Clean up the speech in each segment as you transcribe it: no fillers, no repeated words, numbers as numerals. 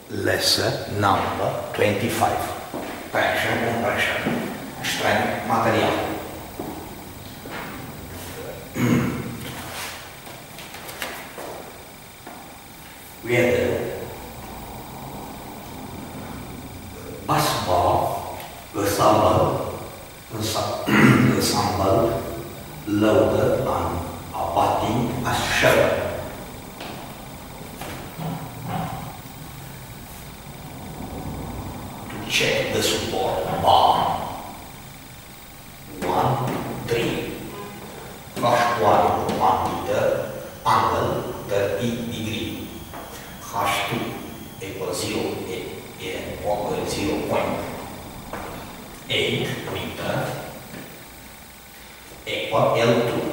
lesser number 25. Pressure, compression, strength, material. We had a bus bar assembled, loaded and abutting as shown. To check the support bar. 1, 3. First one 1 meter, angle 30 degree. H2 equals 0.8 meter equal L2.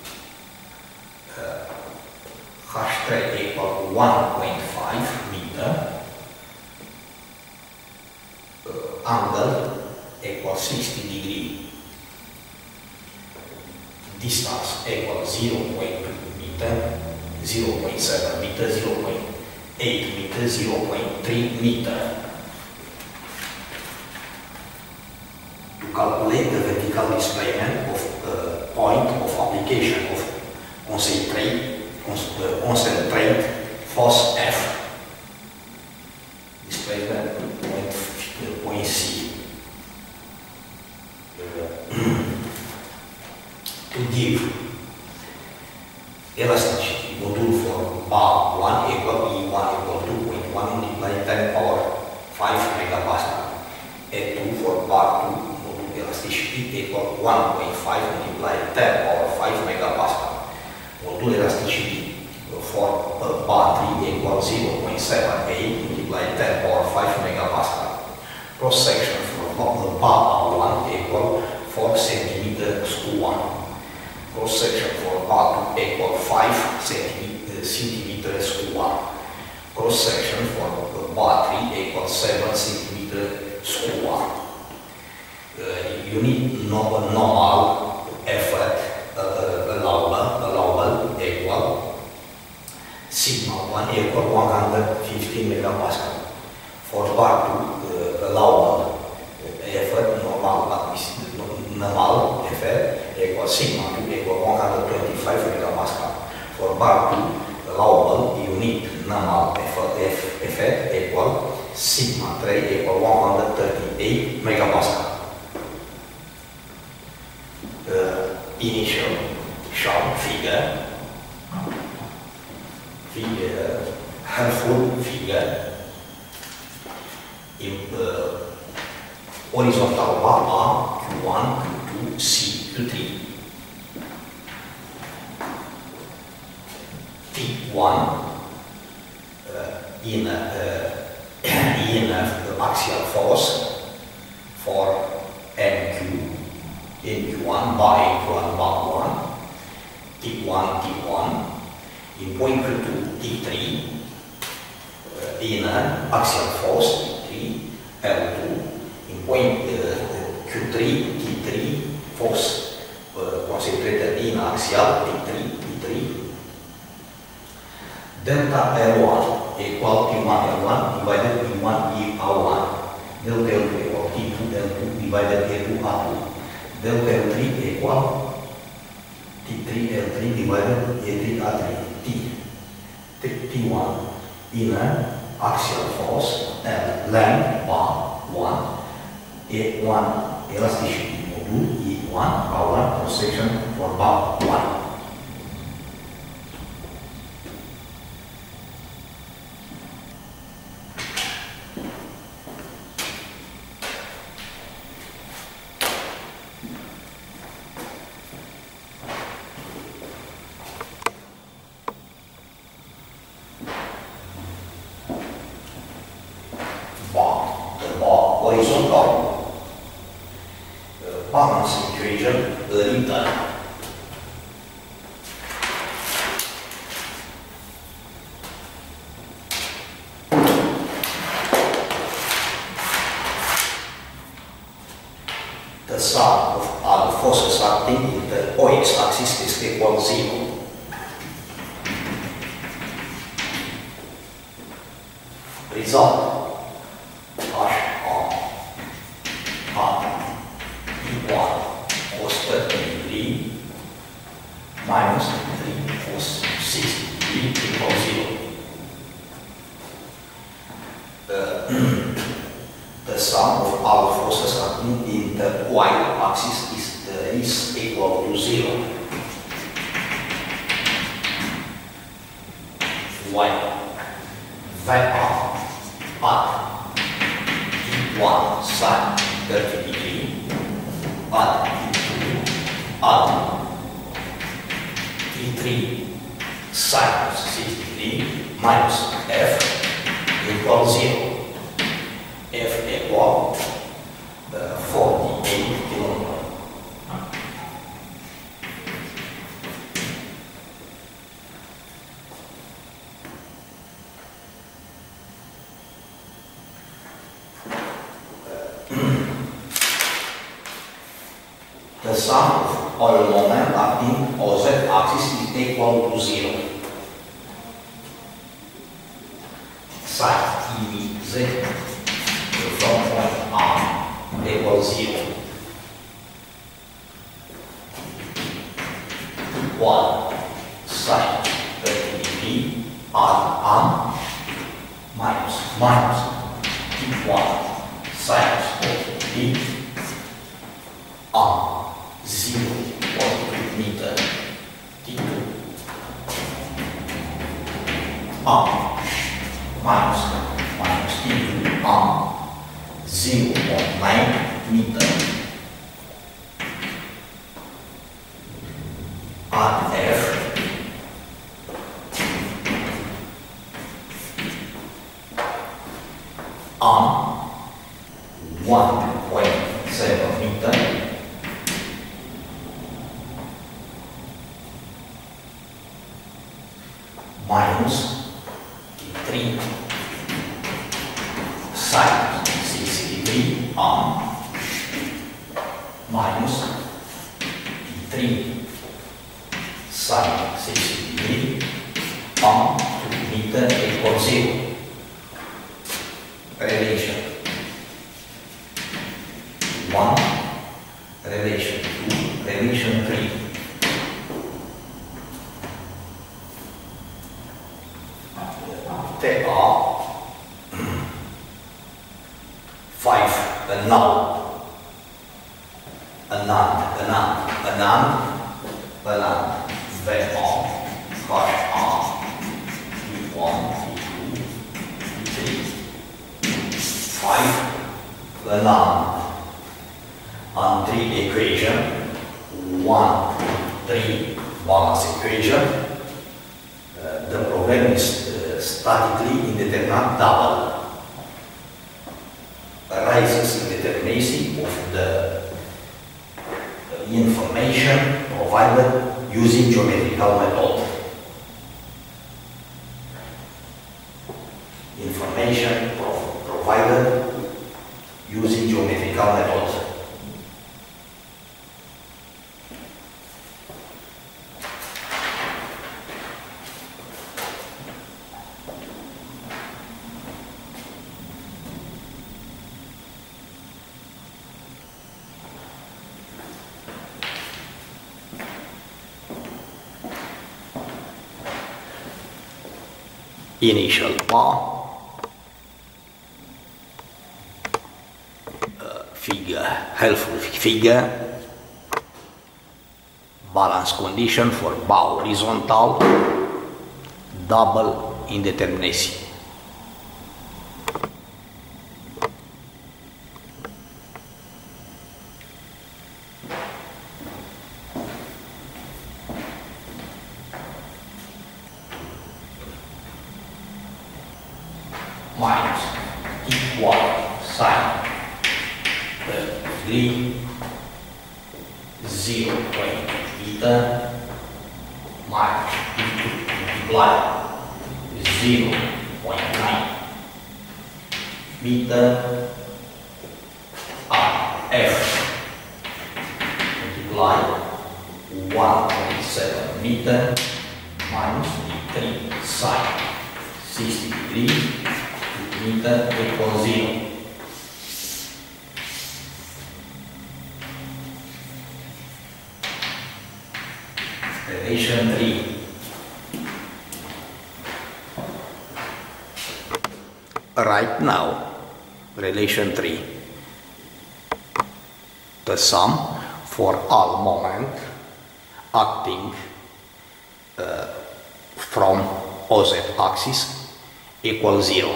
H3 equal 1.5 meter. Angle equals 60 degree. Distance equals 0.2 meter, 0.7 meter, 0.8 meter, 0.3 meter. To calculate the vertical displacement of point of application of concentrate force F, displacement point C. To give elasticity module for bar 1 equal E1 equal 2.1 multiplied 10 power 5 megapascal. E2 for bar 2 module elasticity equal 1.5 multiplied 10 power 5 megapascal. Module elasticity for bar 3 equal 0.78 multiplied 10 power 5 megapascal. Cross section for bar 1 equal 4 cm square. Cross section for bar 2 equal 5 cm square. Cross section for bar 3 equal 7 cm square. You need normal effort allowable equal sigma 1 equal 115 megapascal. For bar 2 allowable effort normal effort equal sigma 2 equal 125 megapascal. For bar 2 allowable unit normal effect equal sigma 3 equal 138 megapascal. Initial shown figure, helpful figure. In horizontal bar Q1, Q2, C, Q3. T1 in axial force for NQ in Q1 by Q1 bar 1, T1, in point Q2, T3 in axial force T3, L2 in point Q3, T3 force concentrated in axial T3. Delta L1 equal T1 L1 divided T1 E1. Delta L2 equal T2 L2 divided A2 A2. Delta L3 equal T3 L3 divided A3 A3. T1 inner axial force and length bar 1. A1 elasticity module E1 power cross section for bar 1. Horizontal balance equation written. The sum of all forces acting in the OX axis is equal 0. Result HA equal cos 30 degree minus 3 cos 60 degree equals 0. The sum of all forces acting in the y-axis is equal to 0. When vector at T1 sin 30 degree at T2 at T3 sin 60 degree minus F equals 0. F equal 48 kilometers. The sum of all moment acting on z axis is equal to 0. Sin TVZ from point R equals 0. 1 sin 30 degree R minus T1 sin 40 degree R 0.2 meter T2 R minus T2 R 0.9 meter at F on 1.7 meter minus 3 sin 60 degree on minus 3 sin 60 degree on 2 meter equals 0. Relation 1, relation 2, relation 3. There are 5 annulled, vector, HA, T1, T2, T3, 5 annulled, and 3 equation, 1, 3 balance equation. The problem is statically indeterminate double. Arises indeterminacy of the information provided using geometrical method. Information provided using geometrical method. Initial law, helpful figure, balance condition for bow horizontal, double indeterminacy. Minus T1 sin 30 0.8 meter minus T2 multiplied 0.9 meter at F multiplied 1.7 meter minus 3 sin 60 degree meter equals 0. Relation 3. Right now, relation 3. The sum for all moment acting from OZ axis equals 0.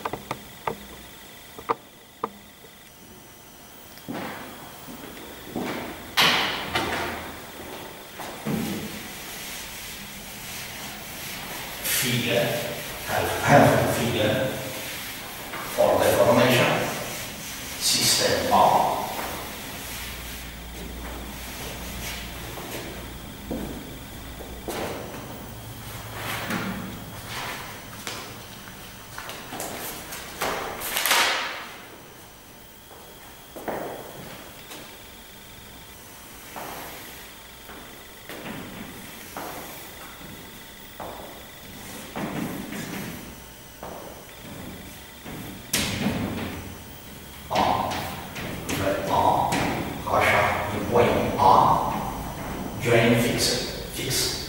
Figure for the formation system of join fixed.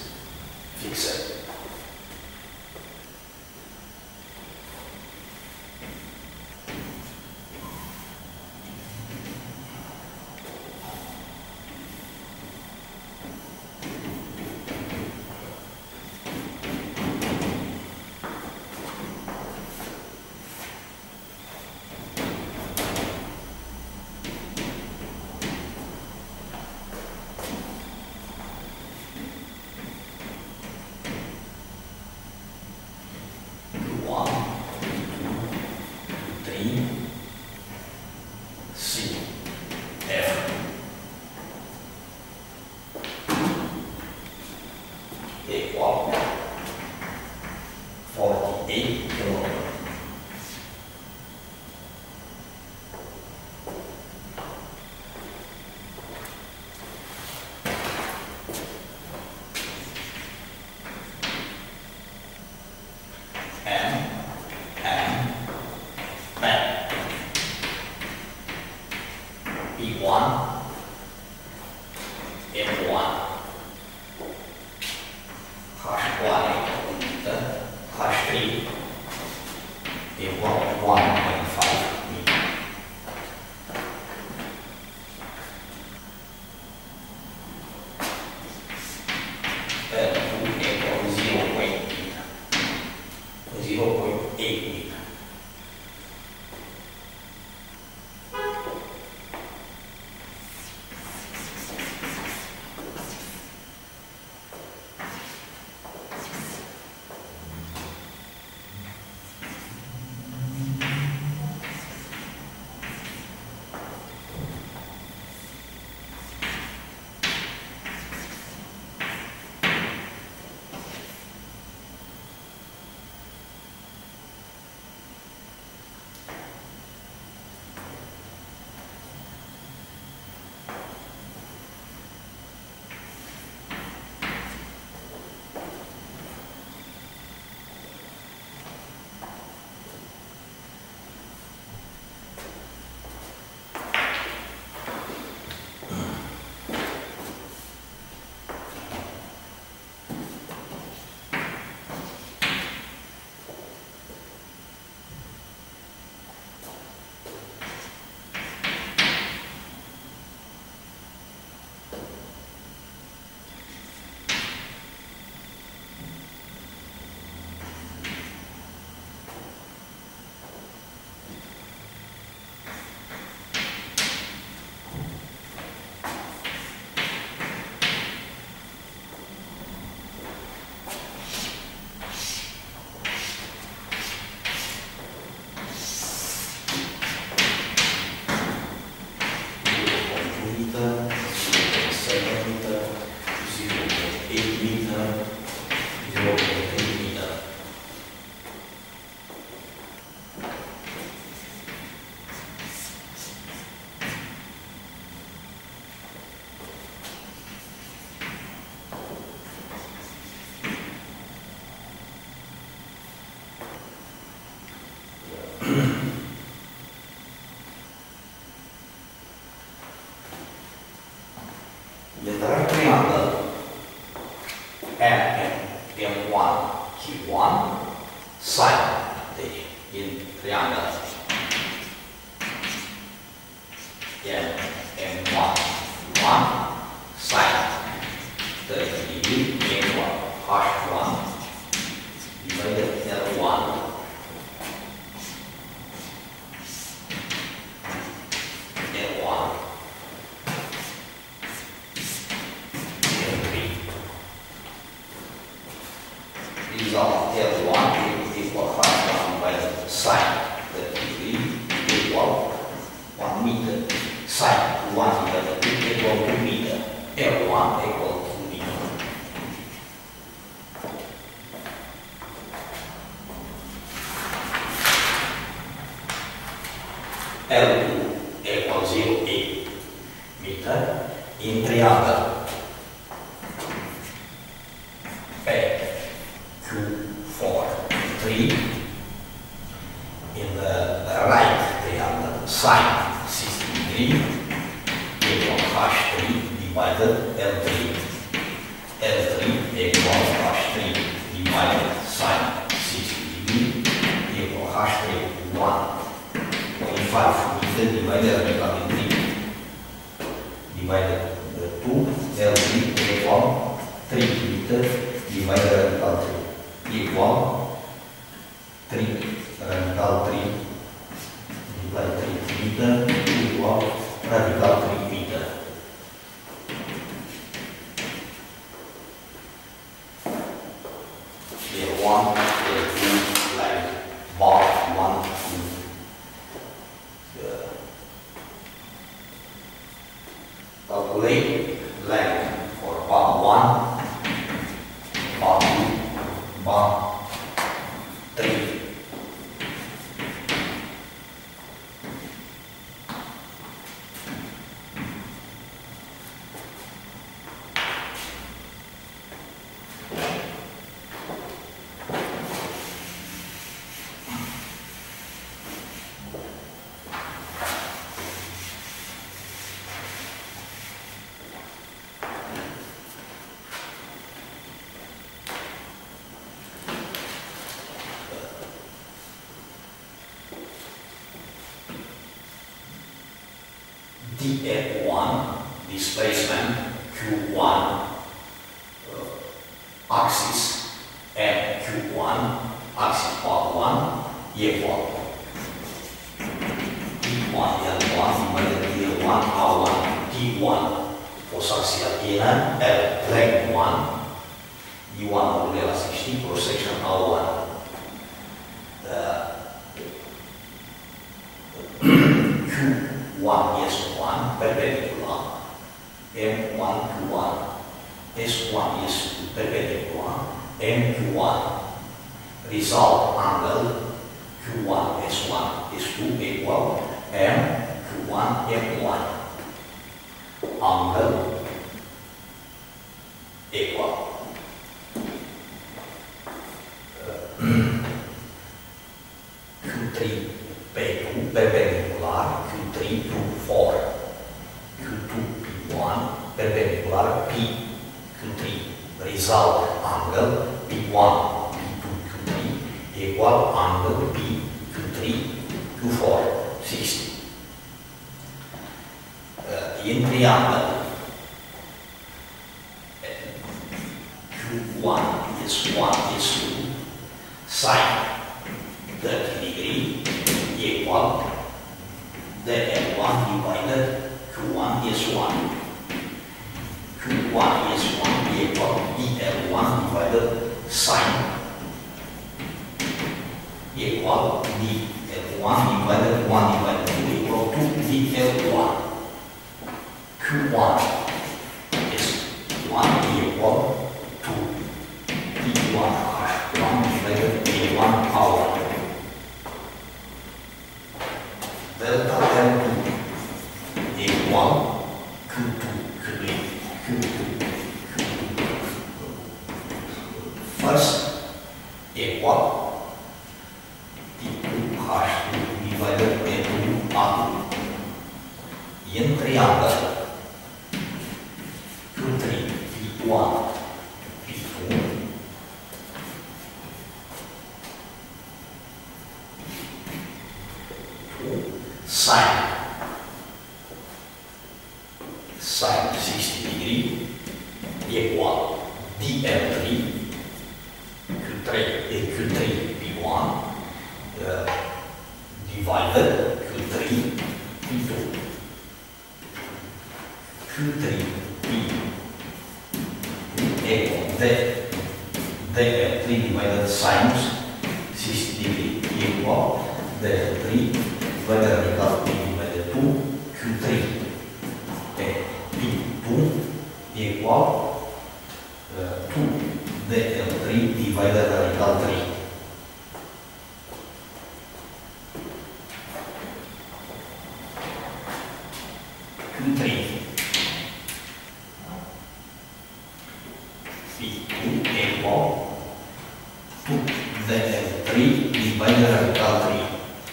Equal 48 kilometers. P1 M1 H1 H3 equal 1.5 meter. L2 equal 0.8 meter. 0.8 meter. sine. Deci, in triangul M1, 1 sine 30 degree equal H1 divided L1 result L1 equal H1 by sine 30 degree equal 1 meter. Sine 1 divided 2 equal 2 meter. L1 equal 2 meter. L2 equal 0,8 meter in triangle Q4, 3 in the right triangle sine 60 degree equal H3 divided L3. L3 equal H3 divided sine 60 degree equal H3 1.5 meter divided radical in 3 divided 2 L3 equal 3 meter divided radical 3 equal 3 radical 3 divided 3 meter equal radical 3 meter. Here 1, here 2, like bar 1, 2. Calculate length for bar 1, bar 2, bar 3. dF1 displacement Q1 axis and Q1 axis part 1 equal D1 L1 divided D1 R1 D1 force axial inner L length 1 D1 modular 60 cross section R1 Q1 S1 perpendicular M1 Q1 S1 S2 perpendicular MQ1 result angle Q1 S1 S2 equal MQ1 M1 angle equal Q3 P2 perpendicular Q3 to 4 Q2 P1 perpendicular P Q3 result angle P1 P2 Q3 equal angle P Q3 Q4 60 in triangle Q1 is 1 is 2 sine 30 degree equal the L1 divided Q1 is 1 Q1 is 1 equal dL1 divided sine equal dL1 divided 1 divided 2 equal 2 dL1 Q1 is 1 equal 2 d1 1 divided d1 power delta L2 equal Q2 Q3 Q2 first equal D2 H2 divided by 2 R2 in triangle Q3 P1 P2 Sine 60 degree equal dl3 Q3 Q3 P1 divided Q3 P2 Q3 P equal dl3 divided sinus 60 degree equal dl3 divided radical P divided 2 Q3 P2 equal 2 dl3 divided radical 3. Q3 P2 equal 2 dl3 divided radical 3.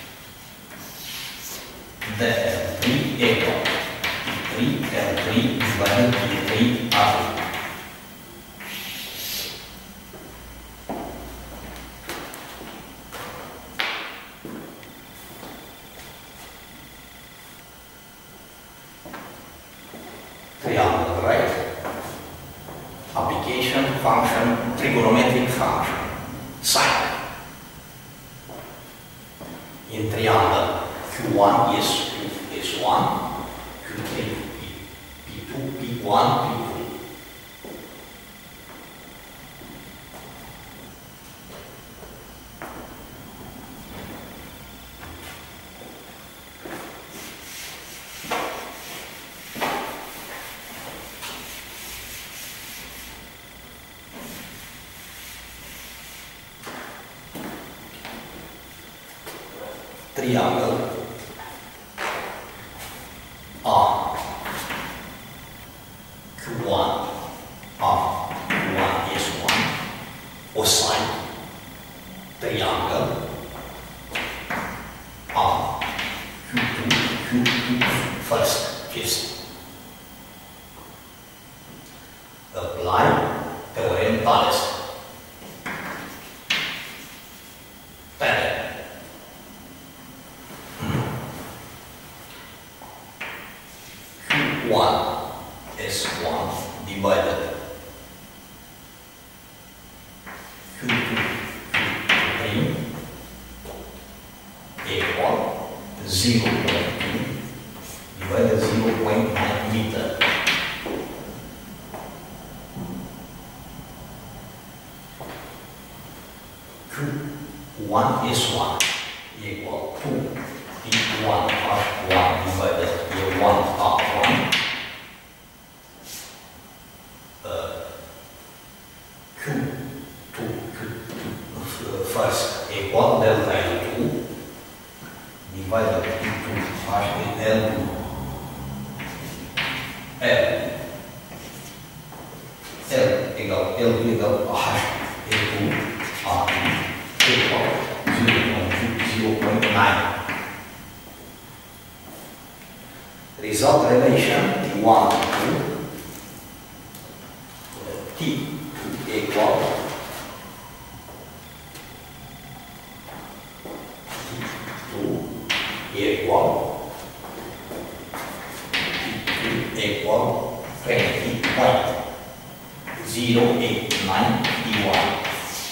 dl3 equal 3 L3 divided P3 R3. Triangle, right? Application, function, trigonometric function, sine. In triangle, Q1 is 1, Q3 P2, P1, P2. Triangle R Q1 R Q1 is 1 or sine triangle R Q2 Q2 first is apply theorem Thales. Q1 is 1 divided Q2 Q3 equal 0.2 divided 0.9 meter. Q1 is 1 equal 2 P1 R1 divided A1 R1. First equal delta L2 divided P2 H L2 L equal L2 equal H L2 R2 equal 0.9. Result relation T1 to T2 equal equal 20.089 D1.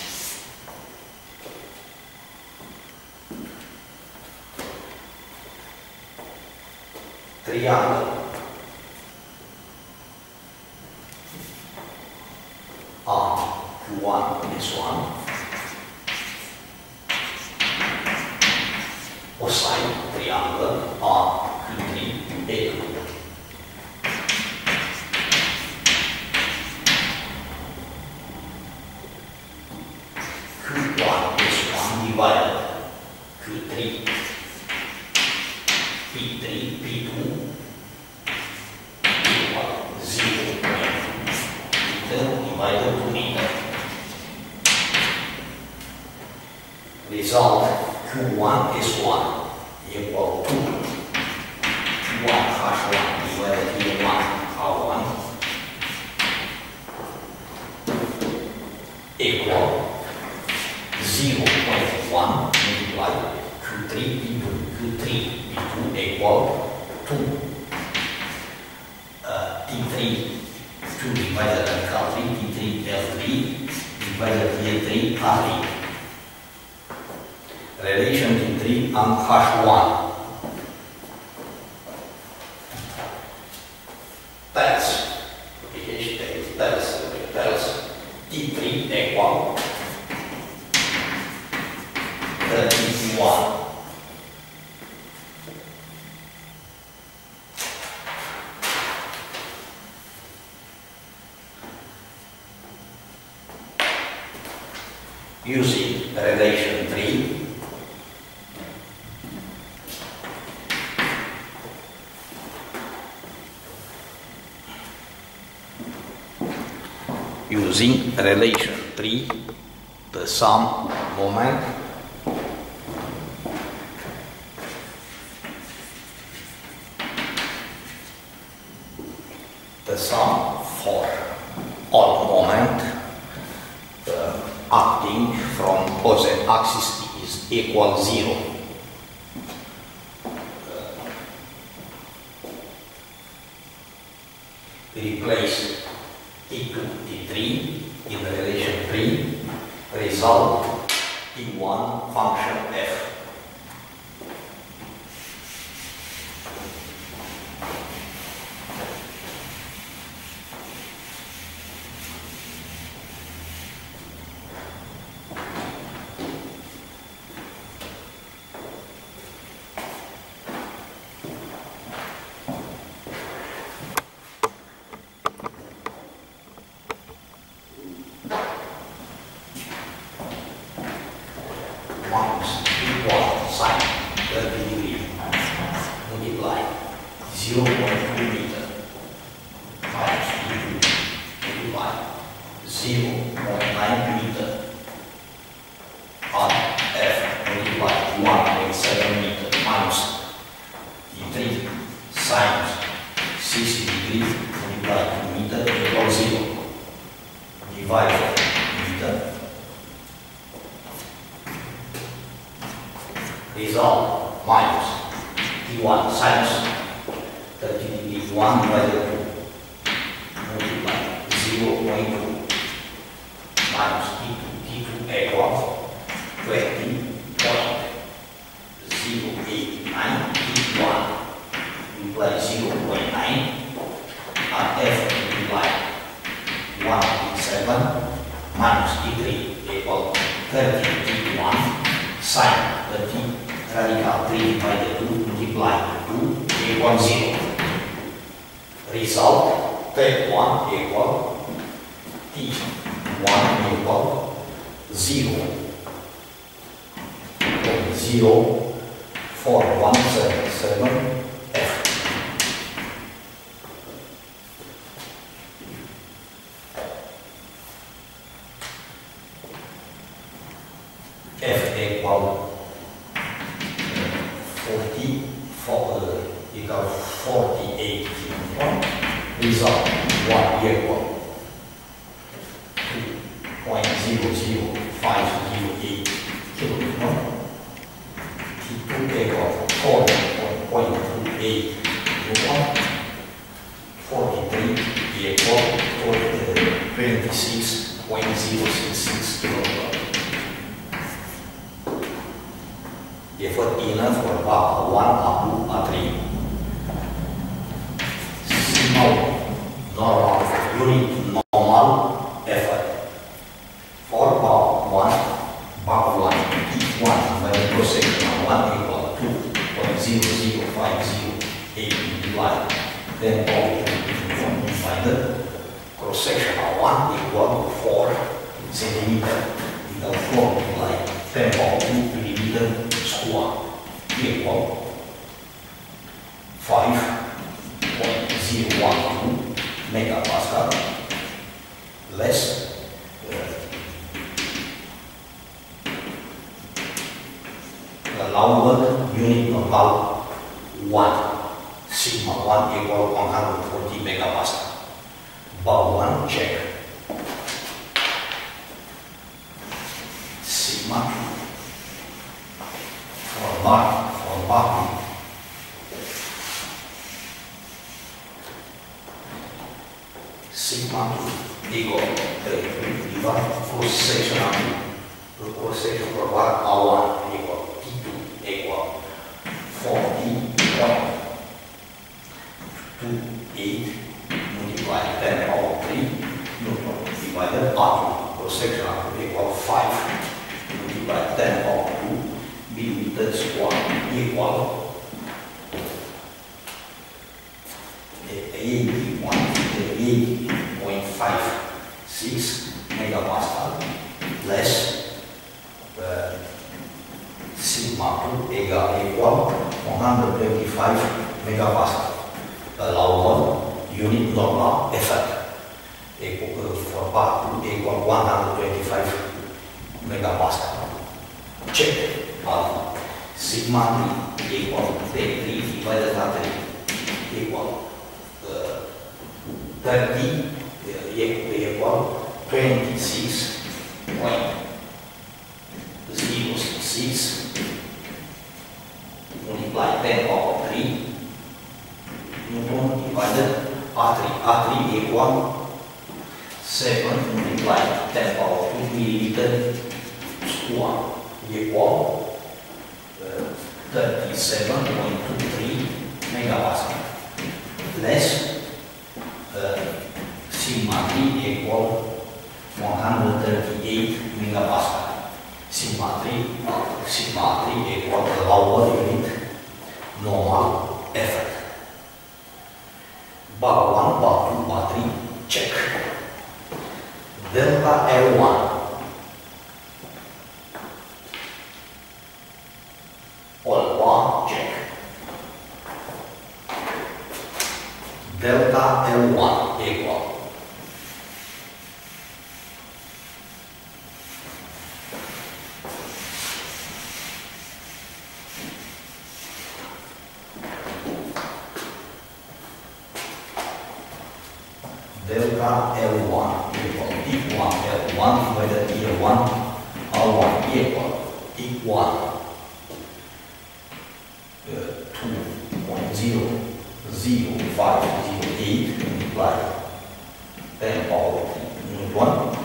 Triangle R Q1 is 1 cosine triangle R Q3 A2. Q1 is 1 divided Q3 P3 P2 equal 0.2 divided 2 meter. Result Q1 is 1 equal to Q1 H1 divided P1 R1 equal 0.1 multiplied Q Q3 P2, Q3 P2 equal 2 T3 2 divided radical 3 T3 L3 divided T3 R3. Relation T3 and H1 tells T3 equal 31. Using relation 3, the sum moment for all moment acting from opposite axis is equal 0. Replace T2, T3 in relation 3, result T1 function f. Minus equal sine 30 degree multiply 0.2 meter minus T2 multiply 0.9 meter on F multiply 1.7 meter minus T3 sinus 60 degree multiply 2 meter equals 0 divided meter. Result minus T1 sinus 30 degree 1 divided 2 multiply 0.2 minus T2 equals 20.089 T1 multiply 0.9 and F multiply 1.7 minus T3 equal 30 T1 sine 30 radical 3 divided 2 multiply 2 equals 0. Result T1 equal T1 equal 0.04177 F. F equal 48 kilonewton. Result 1 equal 2.00508 kilonewton. T2 equal 40.28 newton. 43 equal 26.066 kilonewton. Effort inner for bar 1 up to A3. Normal unit normal effort. For bar 1 T1 by the cross section 1 equal 2.00508 multiplied. Then all by the cross section 1 equal 4 centimeter. The 4 multiplied 10 power 2 millimeter square equal 5.012 megapascal less allowable unit normal 1 sigma 1 equal 140 megapascal. Bar 1 check sigma for bar 2 sigma 2 equal 3 divided cross section of cross section for bar R1 equal T2 equal 40.28 multiplied 10 power 3 Newton divided R2 cross section of equal 5 multiplied 10 power 2 millimeter square equal 80.56 megapascal less sigma 2 equal 125 megapascal. Allowable unit normal effect equal for part 2 equal 125 megapascal. Check sigma 3 equal 3 divided by 3 equal 30 equal 26.06 multiply 10 power 3 Newton divided R3. R3 equal 7 multiply 10 power 2 milliliter square equal 37.23 megapascal less sigma 3 equal 138 megapascal. Sigma 3 equal the lower unit normal effort. Bar 1, bar 2, bar 3, check. Delta L1 all bar, check. Delta L1 equal delta L1 equal T1 L1 divided T1 R1 equal T1 2.00508 multiplied 10 power 3 Newton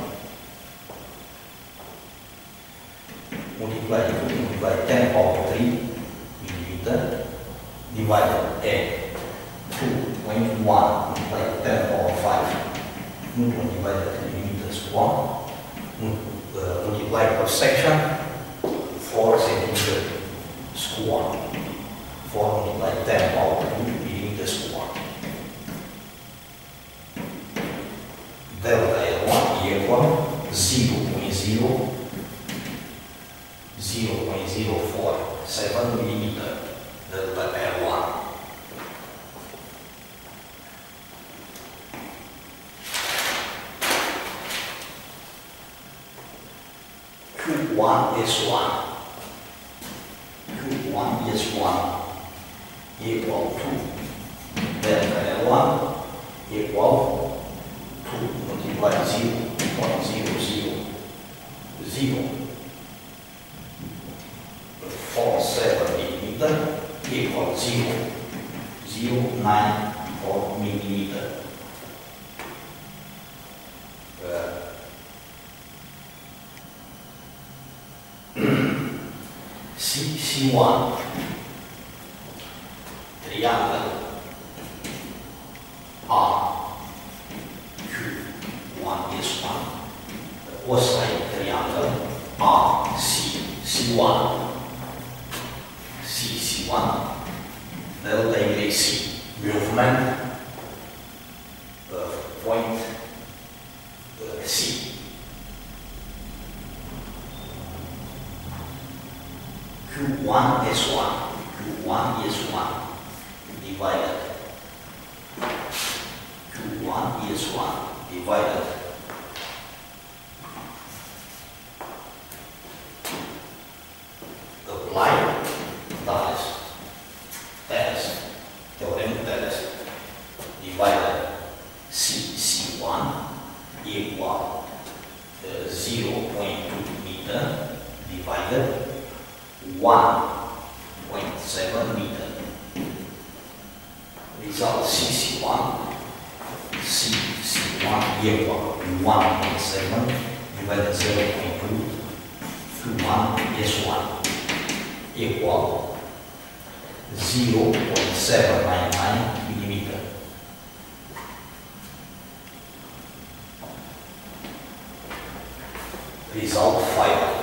multiply 10 power 3 millimeter divided 2.1 multiplied 10 power 5 Newton divided millimeter square multiply per section 4 centimeter square 4 multiplied 10 power 2 millimeter square. Delta L1 equal 0.047 millimeter delta L1. Q1 is 1. Q1 is 1 equal to delta L1 equal to multiply 0.000 0.47 millimeter equal 0.094 millimeter. C1 triangle R Q1 is 1 cosine triangle R C1 C1 delta AC movement point C. Q1 is 1. Q1 is 1 divided. Q1 is 1 divided. Apply Thales theorem Thales divided C1 equal 0.2 meter divided 1 result CC1 equal 1.7 divided 0.2 to 1S1 equal 0.799 millimeter. Result 5.